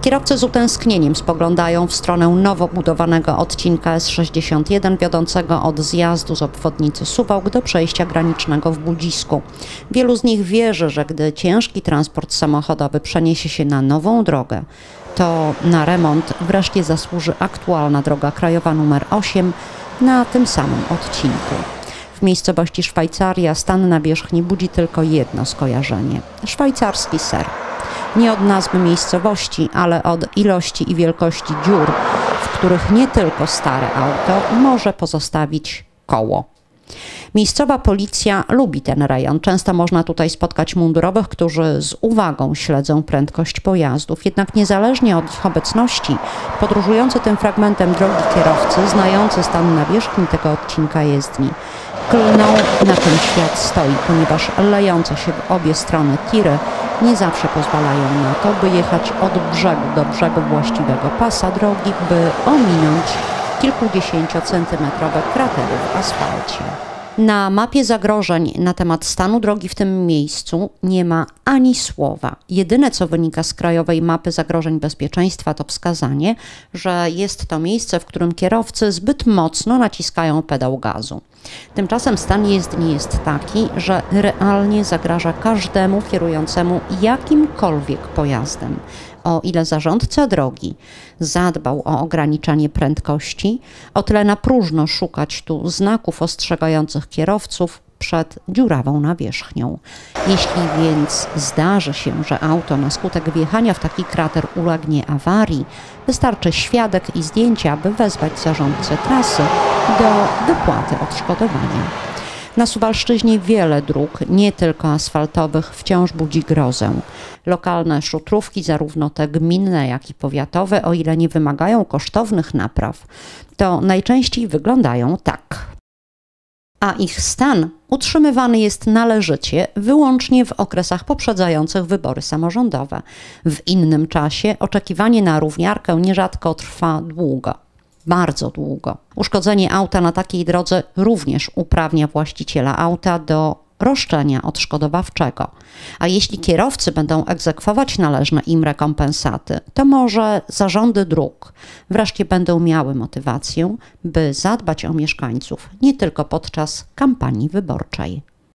Kierowcy z utęsknieniem spoglądają w stronę nowo budowanego odcinka S61 wiodącego od zjazdu z obwodnicy Suwałk do przejścia granicznego w Budzisku. Wielu z nich wierzy, że gdy ciężki transport samochodowy przeniesie się na nową drogę, to na remont wreszcie zasłuży aktualna droga krajowa nr 8 na tym samym odcinku. W miejscowości Szwajcaria stan nawierzchni budzi tylko jedno skojarzenie – szwajcarski ser. Nie od nazwy miejscowości, ale od ilości i wielkości dziur, w których nie tylko stare auto może pozostawić koło. Miejscowa policja lubi ten rejon. Często można tutaj spotkać mundurowych, którzy z uwagą śledzą prędkość pojazdów. Jednak niezależnie od ich obecności, podróżujący tym fragmentem drogi kierowcy, znający stan nawierzchni tego odcinka jezdni, klną, na czym świat stoi, ponieważ lejące się w obie strony tiry nie zawsze pozwalają na to, by jechać od brzegu do brzegu właściwego pasa drogi, by ominąć kilkudziesięciocentymetrowe kratery w asfalcie. Na mapie zagrożeń na temat stanu drogi w tym miejscu nie ma ani słowa. Jedyne, co wynika z krajowej mapy zagrożeń bezpieczeństwa, to wskazanie, że jest to miejsce, w którym kierowcy zbyt mocno naciskają pedał gazu. Tymczasem stan jezdni jest taki, że realnie zagraża każdemu kierującemu jakimkolwiek pojazdem. O ile zarządca drogi zadbał o ograniczanie prędkości, o tyle na próżno szukać tu znaków ostrzegających kierowców przed dziurawą nawierzchnią. Jeśli więc zdarzy się, że auto na skutek wjechania w taki krater ulegnie awarii, wystarczy świadek i zdjęcia, by wezwać zarządcę trasy do wypłaty odszkodowania. Na Suwalszczyźnie wiele dróg, nie tylko asfaltowych, wciąż budzi grozę. Lokalne szutrówki, zarówno te gminne, jak i powiatowe, o ile nie wymagają kosztownych napraw, to najczęściej wyglądają tak. A ich stan utrzymywany jest należycie wyłącznie w okresach poprzedzających wybory samorządowe. W innym czasie oczekiwanie na równiarkę nierzadko trwa długo. Bardzo długo. Uszkodzenie auta na takiej drodze również uprawnia właściciela auta do roszczenia odszkodowawczego. A jeśli kierowcy będą egzekwować należne im rekompensaty, to może zarządy dróg wreszcie będą miały motywację, by zadbać o mieszkańców nie tylko podczas kampanii wyborczej.